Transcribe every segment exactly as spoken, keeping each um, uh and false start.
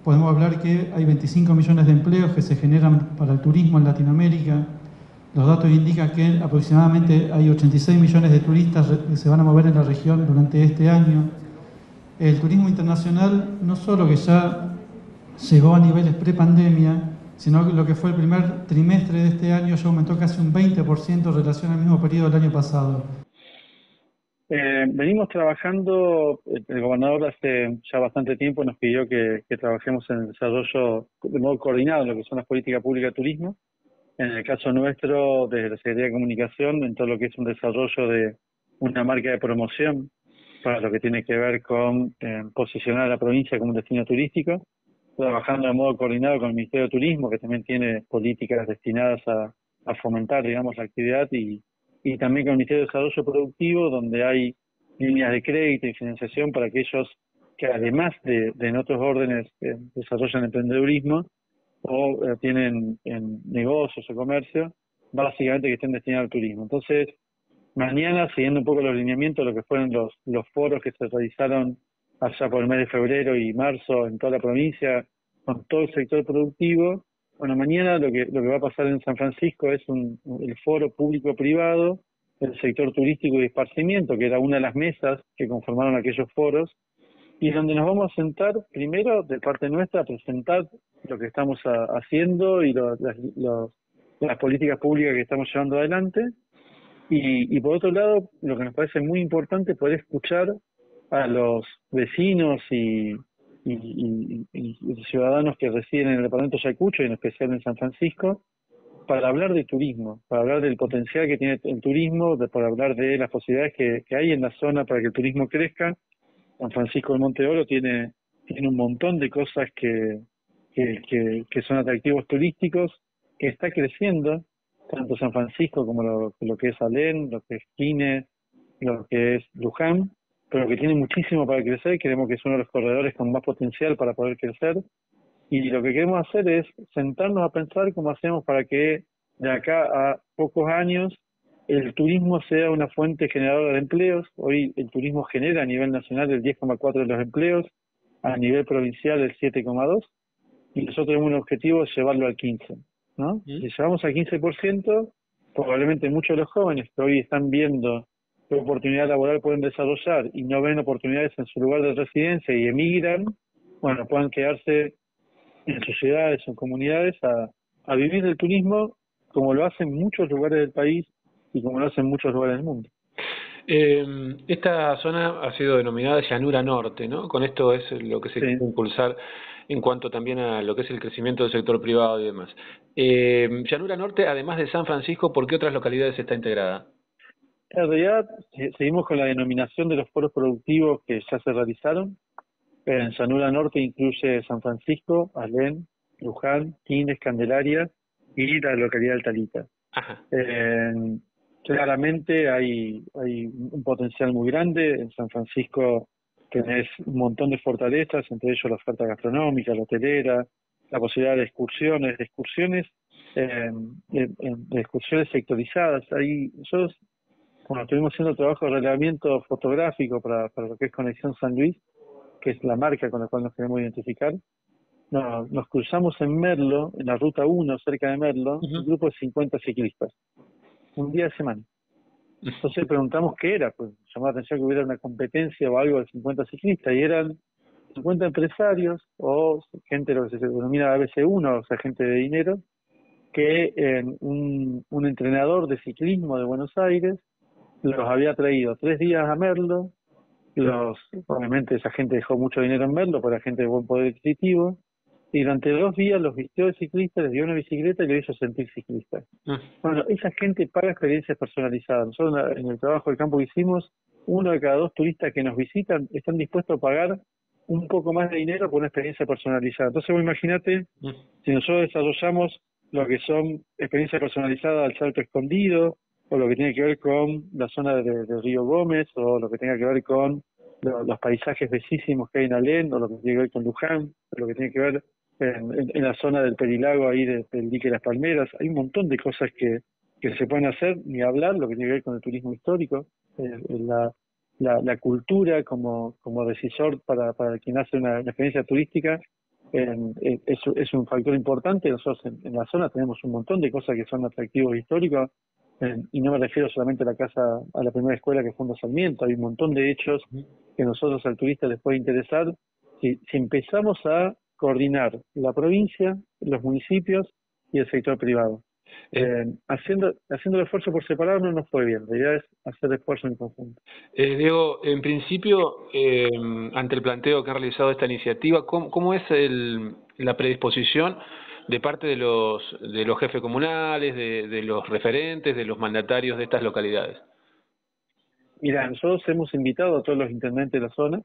podemos hablar que hay veinticinco millones de empleos que se generan para el turismo en Latinoamérica. Los datos indican que aproximadamente hay ochenta y seis millones de turistas que se van a mover en la región durante este año. El turismo internacional no solo que ya llegó a niveles prepandemia, sino que lo que fue el primer trimestre de este año ya aumentó casi un veinte por ciento en relación al mismo periodo del año pasado. Eh, venimos trabajando, el gobernador hace ya bastante tiempo nos pidió que, que trabajemos en el desarrollo de modo coordinado en lo que son las políticas públicas de turismo. En el caso nuestro, desde la Secretaría de Comunicación, en todo lo que es un desarrollo de una marca de promoción para lo que tiene que ver con eh, posicionar a la provincia como un destino turístico, trabajando de modo coordinado con el Ministerio de Turismo, que también tiene políticas destinadas a, a fomentar, digamos, la actividad, y, y también con el Ministerio de Desarrollo Productivo, donde hay líneas de crédito y financiación para aquellos que, además de, de en otros órdenes, eh, desarrollan emprendedurismo o eh, tienen en negocios o comercio, básicamente que estén destinados al turismo. Entonces, mañana, siguiendo un poco los lineamientos, lo que fueron los, los foros que se realizaron allá por el mes de febrero y marzo en toda la provincia, con todo el sector productivo, bueno, mañana lo que lo que va a pasar en San Francisco es un, el foro público-privado, el sector turístico y esparcimiento, que era una de las mesas que conformaron aquellos foros, y donde nos vamos a sentar, primero, de parte nuestra, a presentar lo que estamos a, haciendo y lo, las, los, las políticas públicas que estamos llevando adelante. Y, y por otro lado, lo que nos parece muy importante es poder escuchar a los vecinos y, y, y, y ciudadanos que residen en el departamento de Ayacucho, y en especial en San Francisco, para hablar de turismo, para hablar del potencial que tiene el turismo, de, para hablar de las posibilidades que, que hay en la zona para que el turismo crezca. San Francisco del Monte Oro tiene, tiene un montón de cosas que, que, que, que son atractivos turísticos, que está creciendo, tanto San Francisco como lo, lo que es Alén, lo que es Quine, lo que es Luján, pero que tiene muchísimo para crecer. Creemos que es uno de los corredores con más potencial para poder crecer, y lo que queremos hacer es sentarnos a pensar cómo hacemos para que de acá a pocos años el turismo sea una fuente generadora de empleos. Hoy el turismo genera a nivel nacional el diez coma cuatro por ciento de los empleos, a nivel provincial el siete coma dos por ciento, y nosotros tenemos un objetivo de llevarlo al quince por ciento, ¿no? ¿Sí? Si llevamos al quince por ciento, probablemente muchos de los jóvenes que hoy están viendo qué oportunidad laboral pueden desarrollar y no ven oportunidades en su lugar de residencia y emigran, bueno, puedan quedarse en sus ciudades o comunidades a, a vivir del turismo, como lo hacen muchos lugares del país y como lo hacen muchos lugares del mundo. Eh, esta zona ha sido denominada Llanura Norte, ¿no? Con esto es lo que se Sí. quiere impulsar en cuanto también a lo que es el crecimiento del sector privado y demás. Eh, Llanura Norte, además de San Francisco, ¿por qué otras localidades está integrada? En realidad, seguimos con la denominación de los foros productivos que ya se realizaron. En Llanura Norte incluye San Francisco, Alén, Luján, Quines, Candelaria y la localidad de Talita. Ajá. Eh, claramente hay, hay un potencial muy grande. En San Francisco tenés un montón de fortalezas, entre ellos la oferta gastronómica, la hotelera, la posibilidad de excursiones, de excursiones, eh, de, de excursiones sectorizadas. Ahí nosotros, cuando estuvimos haciendo trabajo de relevamiento fotográfico para, para lo que es Conexión San Luis, que es la marca con la cual nos queremos identificar, no, nos cruzamos en Merlo, en la ruta uno, cerca de Merlo, Uh-huh. un grupo de cincuenta ciclistas, un día de semana. Entonces preguntamos qué era, pues llamó la atención que hubiera una competencia o algo de cincuenta ciclistas, y eran cincuenta empresarios o gente, lo que se denomina A B C uno, o sea, gente de dinero, que eh, un, un entrenador de ciclismo de Buenos Aires los había traído tres días a Merlo. Los, obviamente esa gente dejó mucho dinero en Merlo, para gente de buen poder adquisitivo, y durante dos días los vistió de ciclistas, les dio una bicicleta y los hizo sentir ciclistas. Uh. Bueno, esa gente paga experiencias personalizadas. Nosotros en el trabajo de campo que hicimos, uno de cada dos turistas que nos visitan están dispuestos a pagar un poco más de dinero por una experiencia personalizada. Entonces vos imaginate, uh. si nosotros desarrollamos lo que son experiencias personalizadas al Salto Escondido, o lo que tiene que ver con la zona de, de Río Gómez, o lo que tenga que ver con lo, los paisajes bellísimos que hay en Alén, o lo que tiene que ver con Luján, o lo que tiene que ver en, en, en la zona del Perilago, ahí de, del dique de las Palmeras. Hay un montón de cosas que, que se pueden hacer, ni hablar, lo que tiene que ver con el turismo histórico, eh, la, la, la cultura como, como decisor para, para quien hace una, una experiencia turística. eh, es, es un factor importante. Nosotros en, en la zona tenemos un montón de cosas que son atractivos históricos, eh, y no me refiero solamente a la casa, a la primera escuela que funda Sarmiento. Hay un montón de hechos que a nosotros al turista les puede interesar si, si empezamos a coordinar la provincia, los municipios y el sector privado. Eh, haciendo haciendo el esfuerzo por separado no nos fue bien. La idea es hacer esfuerzo en conjunto. Eh, Diego, en principio, eh, ante el planteo que ha realizado esta iniciativa, ¿cómo, cómo es el, la predisposición de parte de los de los jefes comunales, de, de los referentes, de los mandatarios de estas localidades? Mira, nosotros hemos invitado a todos los intendentes de la zona.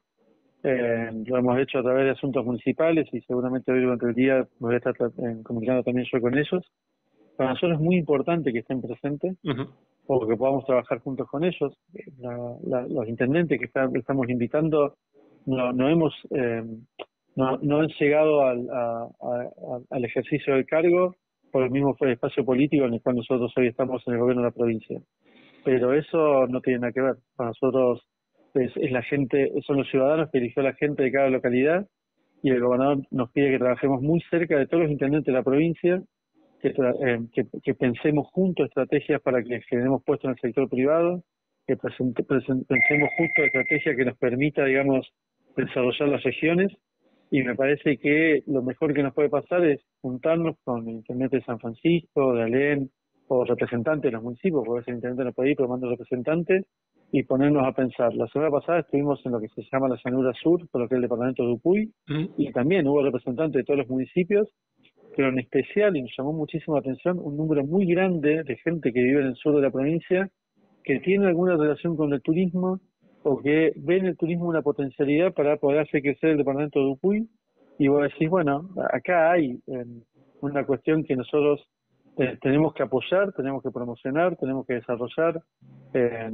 Eh, lo hemos hecho a través de asuntos municipales y seguramente hoy durante el día voy a estar eh, comunicando también yo con ellos. Para nosotros es muy importante que estén presentes, uh-huh, o que podamos trabajar juntos con ellos. La, la, los intendentes que está, estamos invitando no, no hemos eh, no, no han llegado al, a, a, al ejercicio del cargo por el mismo espacio político en el cual nosotros hoy estamos en el gobierno de la provincia. Pero eso no tiene nada que ver. Para nosotros es, es la gente, son los ciudadanos que eligió la gente de cada localidad, y el gobernador nos pide que trabajemos muy cerca de todos los intendentes de la provincia, que, eh, que, que pensemos juntos estrategias para que generemos puestos en el sector privado, que presente, presente, pensemos juntos estrategias que nos permita, digamos, desarrollar las regiones. Y me parece que lo mejor que nos puede pasar es juntarnos con el intendente de San Francisco, de Alén, o representantes de los municipios, porque el intendente no puede ir, pero manda representantes, y ponernos a pensar. La semana pasada estuvimos en lo que se llama la Llanura Sur, por lo que es el departamento de Dupuy, ¿Mm? Y también hubo representantes de todos los municipios, pero en especial, y nos llamó muchísimo la atención, un número muy grande de gente que vive en el sur de la provincia, que tiene alguna relación con el turismo, o que ve en el turismo una potencialidad para poder hacer crecer el departamento de Dupuy. Y vos decís, bueno, acá hay eh, una cuestión que nosotros eh, tenemos que apoyar, tenemos que promocionar, tenemos que desarrollar. Eh,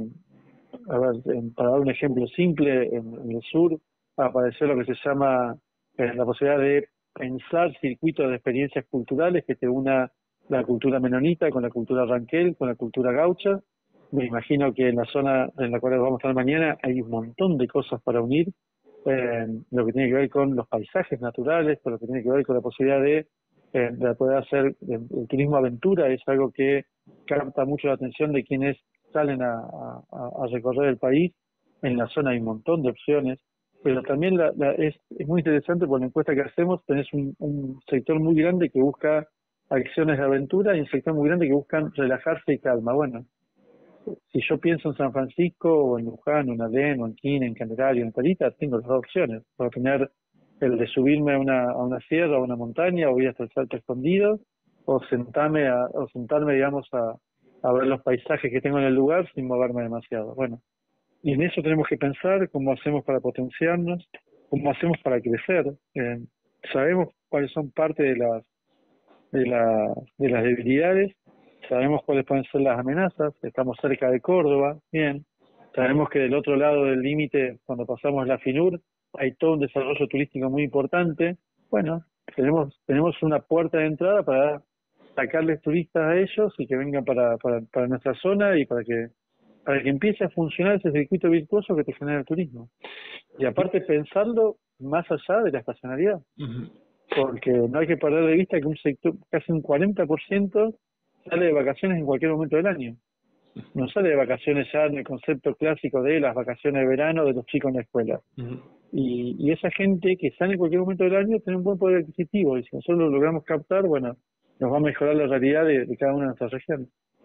a ver, eh, para dar un ejemplo simple, en, en el sur apareció lo que se llama eh, la posibilidad de pensar circuitos de experiencias culturales que te una la cultura menonita con la cultura ranquel, con la cultura gaucha. Me imagino que en la zona en la cual vamos a estar mañana hay un montón de cosas para unir, eh, lo que tiene que ver con los paisajes naturales, con lo que tiene que ver con la posibilidad de, eh, de poder hacer el, el turismo aventura. Es algo que capta mucho la atención de quienes salen a, a, a recorrer el país. En la zona hay un montón de opciones, pero también la, la, es, es muy interesante por la encuesta que hacemos. Tenés un, un sector muy grande que busca acciones de aventura y un sector muy grande que buscan relajarse y calma. Bueno, si yo pienso en San Francisco o en Luján, o en Alén, o en Quina, en Candelaria, en Talita, tengo las dos opciones. Puedo tener el de subirme a una, a una sierra, a una montaña, o ir hasta el Salto Escondido, o sentarme, a, o sentarme digamos, a, a ver los paisajes que tengo en el lugar sin moverme demasiado. Bueno, y en eso tenemos que pensar cómo hacemos para potenciarnos, cómo hacemos para crecer. Eh, sabemos cuáles son parte de las, de, la, de las debilidades, sabemos cuáles pueden ser las amenazas. Estamos cerca de Córdoba, bien. Sabemos que del otro lado del límite, cuando pasamos la FINUR, hay todo un desarrollo turístico muy importante. Bueno, tenemos tenemos una puerta de entrada para sacarles turistas a ellos y que vengan para, para, para nuestra zona y para que para que empiece a funcionar ese circuito virtuoso que te genera el turismo. Y aparte pensarlo más allá de la estacionalidad, uh-huh, porque no hay que perder de vista que un sector, casi un cuarenta por ciento sale de vacaciones en cualquier momento del año. No sale de vacaciones ya en el concepto clásico de las vacaciones de verano de los chicos en la escuela. Uh-huh. Y, y esa gente que sale en cualquier momento del año tiene un buen poder adquisitivo, y si nosotros lo logramos captar, bueno, nos va a mejorar la realidad de, de cada una de nuestras regiones.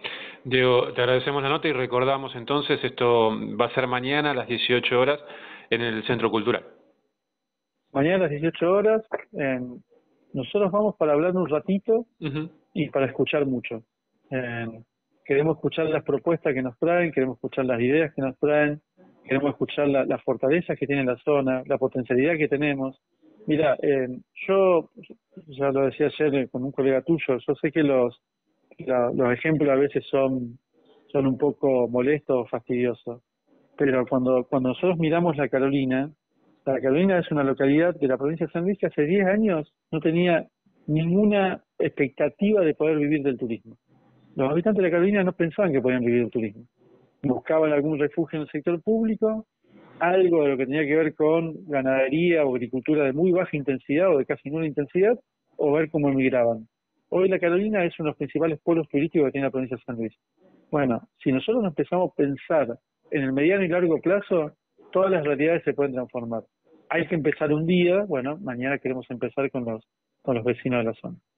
Diego, te agradecemos la nota y recordamos entonces, esto va a ser mañana a las dieciocho horas en el Centro Cultural. Mañana a las dieciocho horas, eh, nosotros vamos para hablar un ratito, uh-huh, y para escuchar mucho. Eh, queremos escuchar las propuestas que nos traen, queremos escuchar las ideas que nos traen, queremos escuchar la, las fortalezas que tiene la zona, la potencialidad que tenemos. Mira, eh, yo ya lo decía ayer con un colega tuyo, yo sé que los La, los ejemplos a veces son son un poco molestos o fastidiosos, pero cuando cuando nosotros miramos la Carolina, la Carolina es una localidad de la provincia de San Luis que hace diez años no tenía ninguna expectativa de poder vivir del turismo. Los habitantes de la Carolina no pensaban que podían vivir del turismo. Buscaban algún refugio en el sector público, algo de lo que tenía que ver con ganadería o agricultura de muy baja intensidad o de casi nula intensidad, o ver cómo emigraban. Hoy la Carolina es uno de los principales pueblos turísticos que tiene la provincia de San Luis. Bueno, si nosotros nos empezamos a pensar en el mediano y largo plazo, todas las realidades se pueden transformar. Hay que empezar un día, bueno, mañana queremos empezar con los, con los vecinos de la zona.